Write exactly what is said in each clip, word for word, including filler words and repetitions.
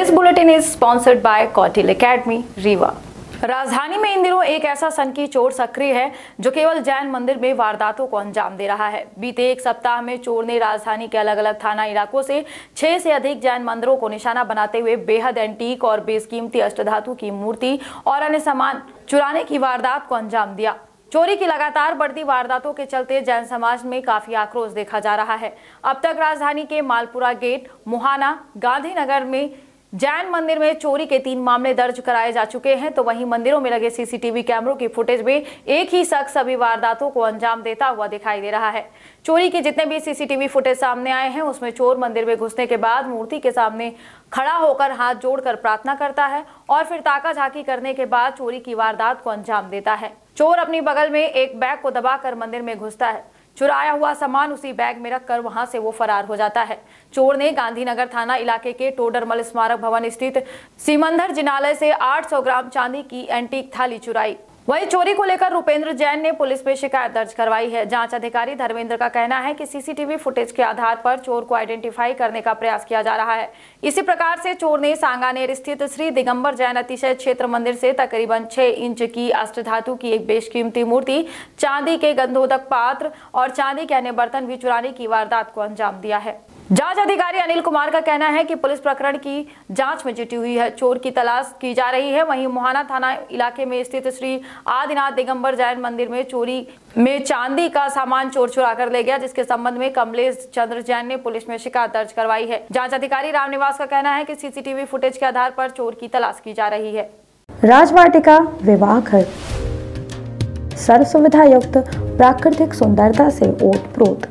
This bulletin is sponsored by Kautil academy Rewa. राजधानी में इन दिनों एक ऐसा सनकी चोर सक्रिय है जो केवल जैन मंदिर में वारदातों को अंजाम दे रहा है। बीते एक सप्ताह में चोर ने राजधानी के अलग अलग थाना इलाकों से छह से अधिक जैन मंदिरों को निशाना बनाते हुए बेहद एंटीक और बेशकीमती अष्टधातु की मूर्ति और अन्य सामान चुराने की वारदात को अंजाम दिया। चोरी की लगातार बढ़ती वारदातों के चलते जैन समाज में काफी आक्रोश देखा जा रहा है। अब तक राजधानी के मालपुरा गेट, मुहाना, गांधीनगर में जैन मंदिर में चोरी के तीन मामले दर्ज कराए जा चुके हैं, तो वहीं मंदिरों में लगे सीसीटीवी कैमरों की फुटेज में एक ही शख्स सभी वारदातों को अंजाम देता हुआ दिखाई दे रहा है। चोरी के जितने भी सीसीटीवी फुटेज सामने आए हैं उसमें चोर मंदिर में घुसने के बाद मूर्ति के सामने खड़ा होकर हाथ जोड़कर प्रार्थना करता है और फिर ताका झाकी करने के बाद चोरी की वारदात को अंजाम देता है। चोर अपनी बगल में एक बैग को दबाकर मंदिर में घुसता है, चुराया हुआ सामान उसी बैग में रखकर वहां से वो फरार हो जाता है। चोर ने गांधीनगर थाना इलाके के टोडरमल स्मारक भवन स्थित सीमंदर जिनालय से आठ सौ ग्राम चांदी की एंटीक थाली चुराई। वहीं चोरी को लेकर रुपेंद्र जैन ने पुलिस में शिकायत दर्ज करवाई है। जांच अधिकारी धर्मेंद्र का कहना है कि सीसीटीवी फुटेज के आधार पर चोर को आइडेंटिफाई करने का प्रयास किया जा रहा है। इसी प्रकार से चोर ने सांगानेर स्थित श्री दिगंबर जैन अतिशय क्षेत्र मंदिर से तकरीबन छह इंच की अष्टधातु की एक बेशकीमती मूर्ति, चांदी के गंधोदक पात्र और चांदी के अन्य बर्तन भी चुराने की वारदात को अंजाम दिया है। जांच अधिकारी अनिल कुमार का कहना है कि पुलिस प्रकरण की जांच में जुटी हुई है, चोर की तलाश की जा रही है। वहीं मुहाना थाना इलाके में स्थित श्री आदिनाथ दिगंबर जैन मंदिर में चोरी में चांदी का सामान चोर चुरा कर ले गया, जिसके संबंध में कमलेश चंद्र जैन ने पुलिस में शिकायत दर्ज करवाई है। जांच अधिकारी रामनिवास का कहना है कि सीसीटीवी फुटेज के आधार पर चोर की तलाश की जा रही है। राजवाटिका विवाह घर सर्व सुविधा युक्त प्राकृतिक सुंदरता से ओतप्रोत।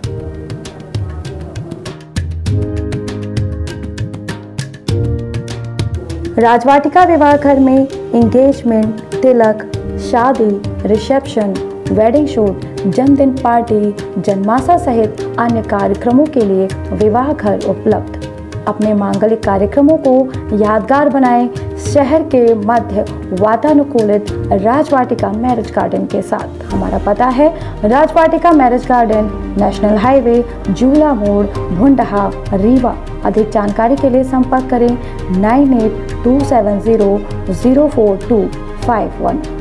राजवाटिका विवाह घर में एंगेजमेंट, तिलक, शादी, रिसेप्शन, वेडिंग शूट, जन्मदिन पार्टी, जन्माशा सहित अन्य कार्यक्रमों के लिए विवाह घर उपलब्ध। अपने मांगलिक कार्यक्रमों को यादगार बनाएं शहर के मध्य वातानुकूलित राजवाटिका मैरिज गार्डन के साथ। हमारा पता है Rajvatika marriage garden, national highway, Jhula Mod, Bhundha, Rewa. अधिक जानकारी के लिए संपर्क करें nine eight two seven zero zero four two five one.